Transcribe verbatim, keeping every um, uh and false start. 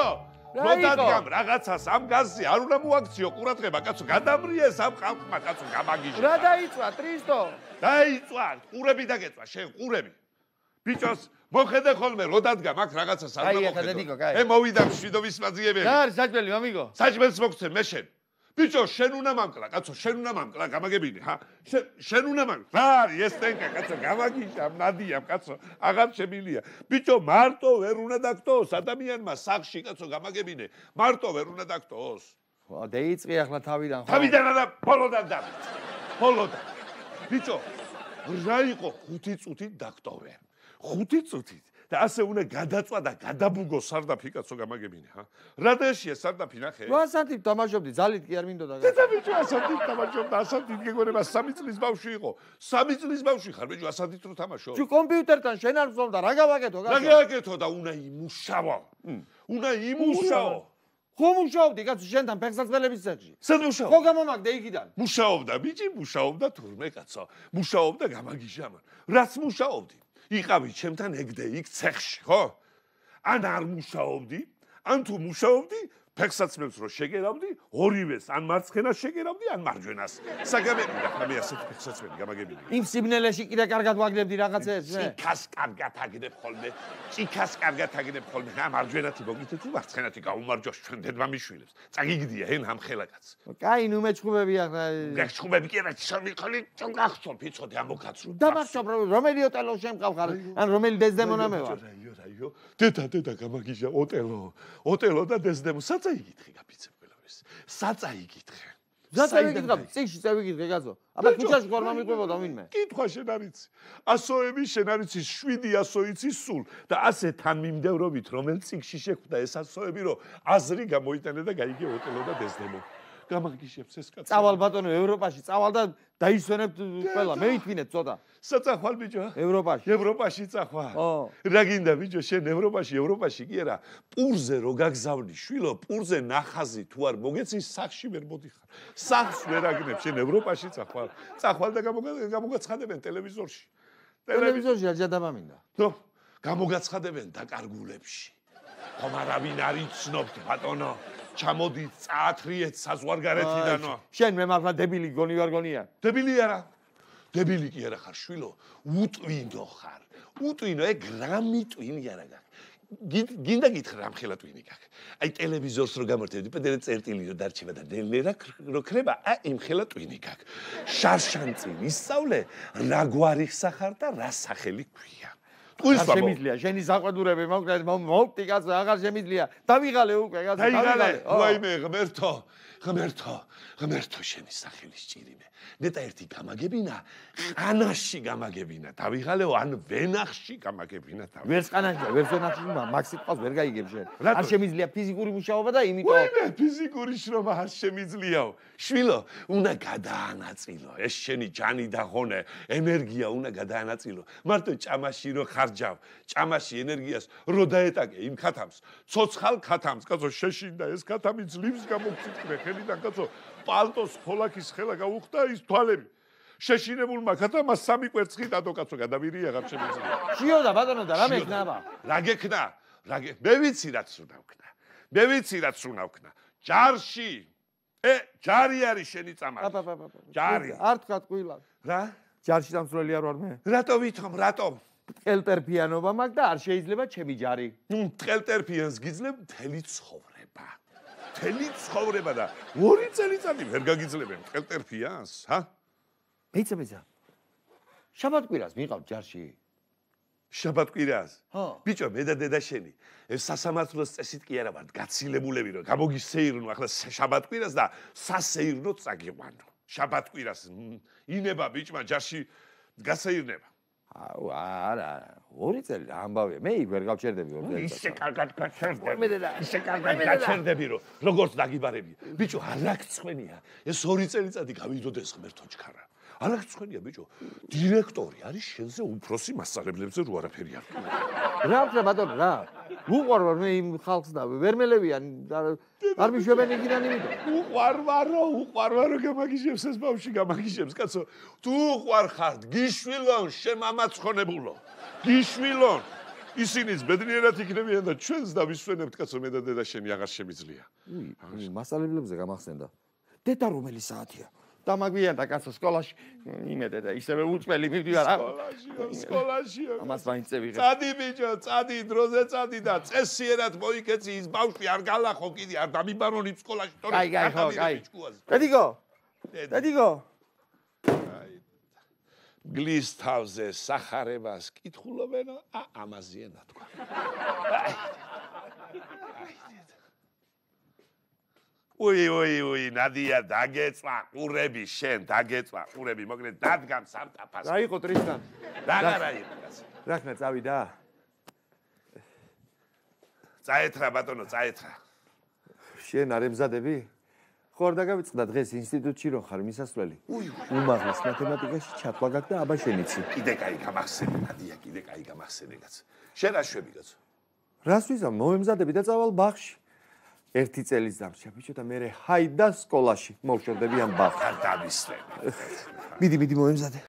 როდადგამ რაღაცას ამ გაზზე არ უნდა მოაქციო ყურადღება, კაცო, გადამრიეს ამ ხალხმა, კაცო, გამაგიჟე. რა დაიწვა, ტრისტო? დაიწვა, ყურები დაგეწვა, შენ ყურები. ბიჭოს, მოხედე ხოლმე, როდადგამ აქ რაღაცას არ უნდა მოხედო. ე მოვიდა მშვიდობის მაძიებელი. რა არის საჭმელი, მამიგო? საჭმელს მოგცემ მე შენ. ბიჭო, შენ უნდა მამკლა, კაცო, შენ უნდა მამკლა, გამაგებინე, ჰა? შენ უნდა მამკლა. რა არის ეს ტენკა, კაცო, გამაგიჟა, ნადიამ, კაცო, აღარ შემილია. ბიჭო, მარტო ვერ უნდა დაგტოვოს ადამიანმა სახში, კაცო, გამაგებინე. მარტო ვერ უნდა დაგტოვოს. ხო, დაიწყე ახლა თავიდან, ხო? თავიდან არა, ბოლოდან და. ბოლოდან. ბიჭო, რა იყო ხუთი წუთით დაგტოვე. ხუთი წუთით. და ასე უნდა გადაწვა და გადაბუგო სარდაფი კაცო გამაგებინე, ჰა? რა დაეშია სარდაფი ნახე? რა ასათით თამაშობდი, ძალით კი არ მინდოდა. დედა ბიჭო, ასათით თამაშობდა, ასათით გეგონება სამი წლის ბავშვი იყო. სამი წლის ბავშვი ხარ, ბიჭო, ასათით რო თამაშო? ჩუ კომპიუტერთან შენ არ ვსვამდა, რა გავაკეთო, კაცო? რა გავაკეთო და უნდა იმუშავა. უნდა იმუშაო. ხო მუშაობდი, კაცო, შენთან ფეხსაცმელების ცეხში. სად მუშაობ? ხო გამომაგდე იქიდან. მუშაობდა, ბიჭი, მუშაობდა თურმე კაცო. მუშაობდა გამაგიჟა მან. რაც მუშაობდი? იყავი ჩემთან ეგდე იქ ცეხში, ხო? ან არ მუშაობდი, ან თუ მუშაობდი, ფეხსაცმელს რო შეგერავდი, ორივეს, ან მარცხენას შეგერავდი, ან მარჯვენას. საგამები და ხამე ასეთ ფეხსაცმელი გამაგებინე. იმ სიბნელეში კიდე კარგად ვაგდებდი რაღაცებს, მე. ჭიქას კარგად აგდებ ხოლმე, ჭიქას კარგად აგდებ ხოლმე. ხა მარჯვენათი მოგითეთ თუ მარცხენათი გაუმარჯოს ჩვენ დედმამიშვილებს. წაგიგდია ჰენ ამ ხელაკაც. კაი, ნუ მეჩხუბები ახლა. მეჩხუბები კი არა, შემიყოლი, წონგახსოვ ფიცოდი ამოგაცრუ. დამახსოვ, რომელი ოტელო შემყავ ხარ, ან რომელი დეზდემონა მე ვარ. რაიო, რაიო. დედა, დედა გამაგიჟა, ოტელო. ოტელო და დეზდემო. საწაიგითხე გაფიცებ ყველაფერს. საწაიგითხე. საწაიგითხე, წიგში წავიგითხე კაცო. აბა ქუჩაში ხარ მომიყვებოდა ვინმე? კითხვა შენ არიცი. ასოები შენ არიცი, შვიდი ასო იცი სულ და ასე თან მიმდევრობით რომელ წიგში შეხვდა ეს ასოები, რომ აზრი გამოიტანე და გაიგე ოტელო და დეზდემო. გამაგიჟებს ეს კაცი. წავალ ბატონო ევროპაში, წავალ და დაისვენებთ ყველა, მე ვითვინეთ ცოტა. საწახვალ ბიჭო? ევროპაში. ევროპაში წახვალ. ო. რა გინდა ბიჭო, შენ ევროპაში, ევროპაში კი არა, პურზე რო გაგზავნი, შვილო, პურზე ნახაზი თუ არ მოგეცის, სახში ვერ მოდიხარ. სახს ვერ აგნებ, შენ ევროპაში წახვალ. წახვალ და გამოგაცხადებენ ტელევიზორში. ტელევიზორში აჯადამა მინდა. ნო, გამოგაცხადებენ დაკარგულებში. ხომ არავინ არ იცნობთ ბატონო. ჩამოდი წაათრიეთ საზღვარგარეთიდანო. შენ მე მართლა დებილი გონი ვარ გონია. დებილი არა. დებილი კი არა ხარ შვილო, უტვინო ხარ. უტვინო, ეგ რამი ტვინი არა გაქვს. გინდა გითხრა რამ ხელა ტვინი გაქვს. აი ტელევიზორს რო გამორთებდი, პედერე წერტილი რო დარჩება და დელერა რო ქრება, აი იმ ხელა ტვინი გაქვს. შარშანწი ვისწავლე, რა გვარი ხსახარ და რა სახელი ქვია. ტყუის ბაბო. შემიძლია, შენი საყვედურები მოკლედ მოვტი კაცო, აღარ შემიძლია. დავიღალე უკვე კაცო, დავიღალე. ვაიმე, ღმერთო, ღმერთო, ღმერთო შენი სახელი სჭირიმე. ნეტა ერთი გამაგებინა, ყანაში გამაგებინა. დავიღალეო, ან ვენახში გამაგებინა. ვერც ყანაში, ვერც ვენახში, მაქსი ყავს ვერ გაიგებ შენ. არ შემიძლია ფიზიკური მუშაობა და იმიტომ. ვაიმე, ფიზიკური შრომა არ შემიძლიაო. შვილო, უნდა გადაანაწილო. ეს შენი ჯანი და ღონე, ენერგია უნდა გადაანაწილო. მარტო ჭამაში რო ხარჯავ, ჭამაში ენერგიას რო დაეტაკე იმ ქათამს, ცოცხალ ქათამს, კაცო, შეშინდა ეს ქათამი ძლივს გამოგწიწკრე ხელიდან, კაცო, პალტოს ხოლაქის ხელა გაუხდა ის თვალები. შეშინებულმა ქათამმა სამი კვერცხი დადო, კაცო, გადავირია აღარ შემიძლია. შიოდა ბატონო და რა მექნა აბა? რა გექნა? რა გე მე ვიცი რაც უნდა ვქნა. მე ვიცი რაც უნდა ვქნა. ჯარში. ე, ჯარი არის შენი წამალი. აბა, აბა, აბა. ჯარი. არ თქვა ტყუილად. რა? ჯარში დამსვლელი არ ვარ მე. რატო ვითომ, რატო? ტყელტერფიანობა მაქვს და არ შეიძლება ჩემი ჯარი. ნუ ტყელტერფიანს გიძლებ მთელი ცხოვრება. მთელი ცხოვრება და ორი წელიწადი ვერ გაგიძლებენ ტყელტერფიანს, ჰა? მეცა მეცა. შაბათკვირას მიყავ ჯარში. შაბათკვირას? ხო. ბიჭო, მე და დედა შენი, ეს სასამართლოს წესით კი არა ვართ გაცილებულები, რომ გამოგისეირნო ახლა შაბათკვირას და სასეირნოთ წაგიყვანო. შაბათკვირას ინება ბიჭმა ჯარში გასეირნება. აუ არა, ორი წელი რა ამბავია. მე იქ ვერ გავჩერდები ორ წელს. ისე კარგად გაჩერდები. ისე კარგად გაჩერდები, რომ როგორც დაგიბარები. ბიჭო, არაქცხვენია. ეს ორი წელიწადი გავიდოდეს ღმერთო ჩქარა. არაქცხვენია ბიჭო. დირექტორი არის შენზე უფროსი მასწავლებლებზე რო არაფერი არ ქნა. რა ვქნა ბატონო, რა? უყვარ ვარ მე იმ ხალხს და ვერ მელევიან არ მიშვებენ იქიდან იმით. უყვარ ვარო, უყვარ ვარო გამაგიჟებს ეს ბავშვი გამაგიჟებს, კაცო. თუ უყვარ ხართ, გიშვილონ შემამაცხონებულო. გიშვილონ. ისინიც ბედნიერად იქნებიან და ჩვენს დავისვენებთ კაცო მე და დედა შენი აღარ შემიძლია. უი, მასალებლებზე გამახსენდა. დედა რომელი საათია? დამაგვიანდა კაცო სკოლაში იმედე და ისევე უწმელი მივდივარ. სკოლაშიო, სკოლაშიო. ამას მაინც წევიღე. წადი ბიჭო, წადი დროზე წადი და წესიერად მოიქეცი ის ბავშვი არ გალახო კიდე არ დამიბარონი სკოლაში თორე. კაი, კაი, ხო, კაი. დედიგო. დედიგო. გლის თავზე სახარებას კითხულობენ, ა ამაზეა ნათქვა. უი, უი, უი, ნადია დაგეწვა ყურები შენ, დაგეწვა ყურები, მოკლედ დადგამ სამტაფას. რა იყო ტრისთან? დაგარა იყო კაცო. რახნა წავიდა? წაეთრა ბატონო, წაეთრა. შენ არ ემზადები? ხო არ დაგავიწყდა დღეს ინსტიტუტში რო ხარ მისასვლელი. უმაღლეს მათემატიკაში ჩათვლა გაქვს და აბა შენიცი. კიდე კაი გამახსენე, ნადია, კიდე კაი გამახსენე კაცო. შენ რა შვები კაცო? რას ვიზამ, მოემზადები და წავალ ბაღში. ერთი წელის დამსჯა ბიჭო და მე ჰაიდა სკოლაში. მოვშორდები ამ ბაღს. არ დავისვენ. მიდი, მიდი მოემზადე.